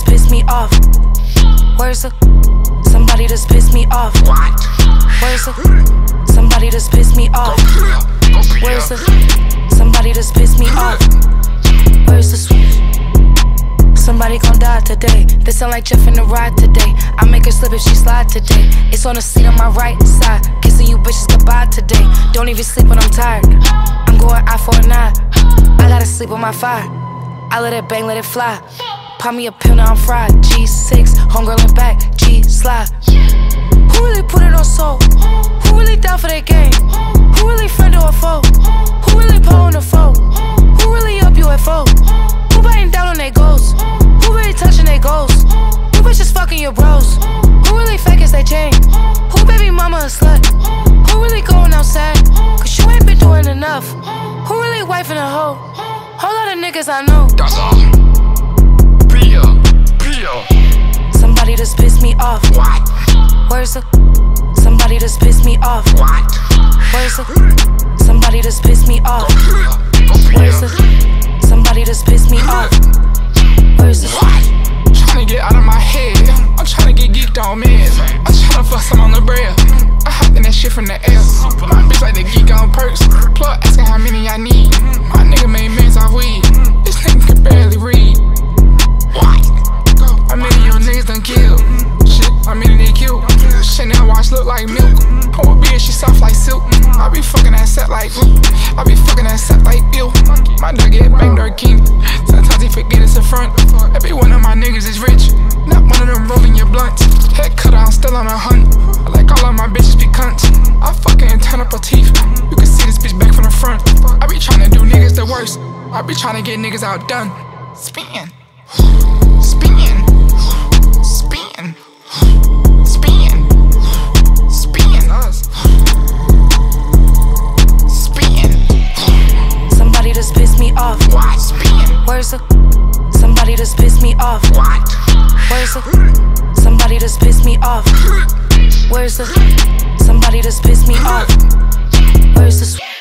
just pissed me off. Where's the? Somebody just pissed me off. Where's the? Somebody just pissed me off. Where's the? Somebody just pissed me off. Where's the switch? Somebody gon' die today. They sound like Jeff in the ride today. I make her slip if she slide today. It's on the seat on my right side. Kissing you bitches goodbye today. Don't even sleep when I'm tired. I'm going eye for an eye. I gotta sleep with my fire. I let it bang, let it fly. Pop me a pill, now I'm fried. G6, homegirl in back, G-slide. Who really put it on soul? Who really down for that game? Who really friend or a foe? Who really pulling the foe? Who really up UFO? Who biting down on their goals? Who really touching their goals? Who bitches fucking your bros? Who really fake as they chain? Who baby mama a slut? Who really going outside? Cause you ain't been doing enough. Who really wifing a hoe? Whole lot of niggas I know. Somebody just pissed me off. Where's the? Somebody just pissed me off. Where's the? Somebody just pissed me off. Where's the? Somebody just pissed me off. Where's the? Tryna get out of my head. I'm tryna get geeked on meds. I'm tryna fuck some on the bread. I hopped in that shit from the air. My bitch like the geek on perks. Plug asking how many I need. My nigga made meds off weed. This nigga can barely read. How many of your niggas done killed? Shit, how many they killed? Chanel watch look like milk. Oh, bitch, she soft like silk. I be fucking that set like glue. I be fucking that set like ill. My dog get banged or king. Sometimes he forget it's in front. Every one of my niggas is rich. Not one of them rolling your blunts. Head cut out, still on a hunt. I like all of my bitches be cunts. I fucking turn up her teeth. You can see this bitch back from the front. I be tryna do niggas the worst. I be tryna get niggas outdone. Spin. Spin. Spin. Spin. Spin us. Spin. Somebody just pissed me off. What? Spin. Where's the? Somebody just pissed me off. What? Where's the? Somebody just pissed me off. Where's the? Somebody just pissed me off. Where's the?